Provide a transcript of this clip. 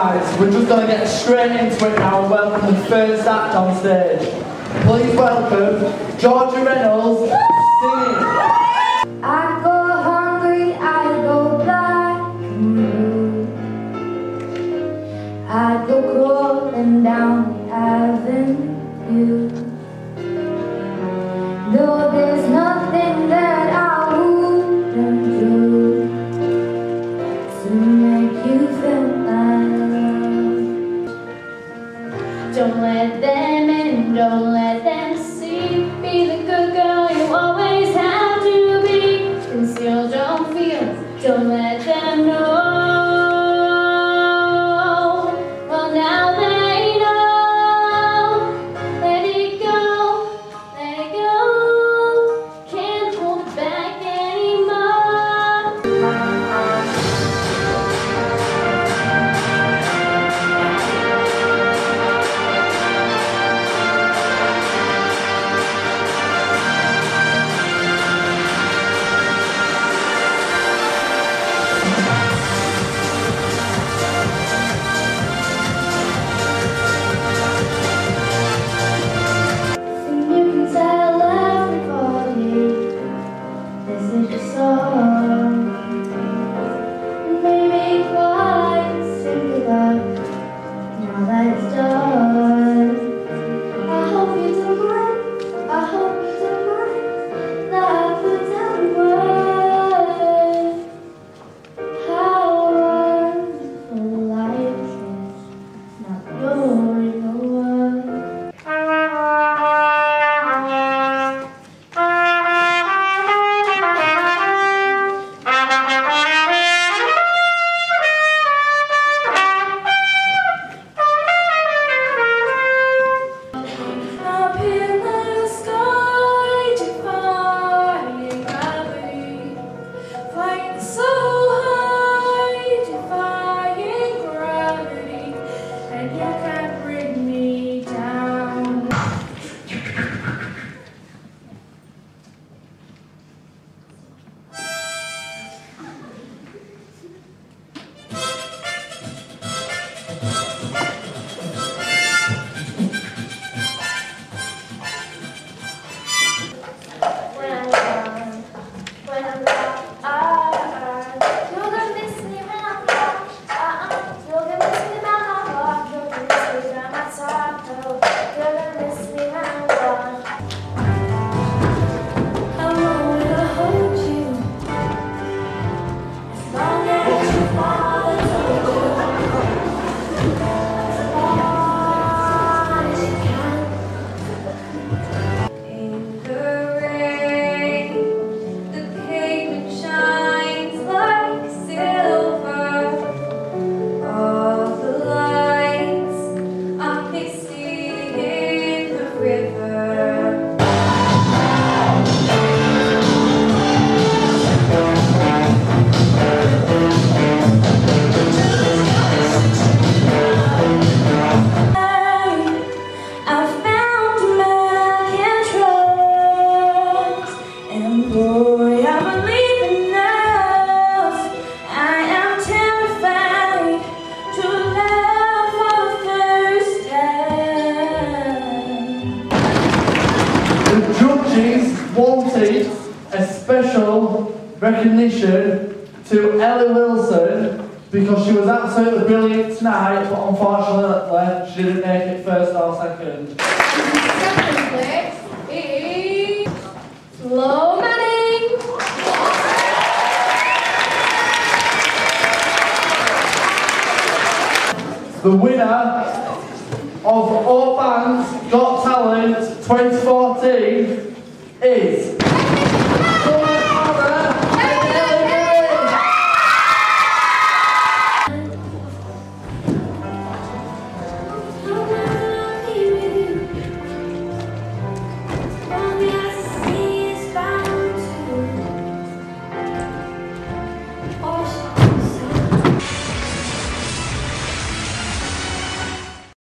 Right, we're just going to get straight into it now and welcome the first act on stage. Please welcome Georgia Reynolds singing. I go hungry, I go black and blue. I go crawling down the avenue. No, there's nothing that I wouldn't do to make you feel my love. Don't let them in, don't let them see. Be the good girl you always have to be. Conceal, don't feel, don't let them know. Well, now they know. Let it go, let it go. Can't hold it back anymore. Wanted a special recognition to Elly Wilson because she was absolutely brilliant tonight, but unfortunately she didn't make it first or second. Second place is Flo Manning. The winner of Oakbank's Got Talent 2014 is